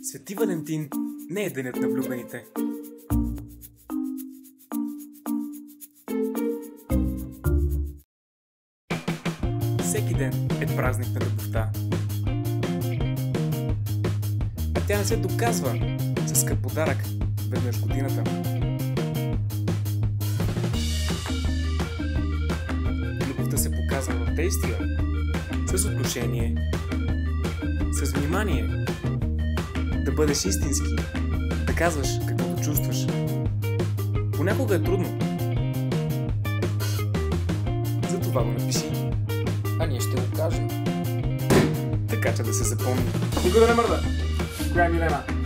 Свети Валентин не е денят на влюбените. Всеки ден е празник на любовта. А тя не се доказва с скъп подарък веднъж годината. Любовта се показва в действия, с отношение, с внимание, да бъдеш истински, да казваш каквото чувстваш. Понякога е трудно. Затова го напиши. А ние ще го кажем. Така че да се запомни. Никой да не мърда! Коя е Милена?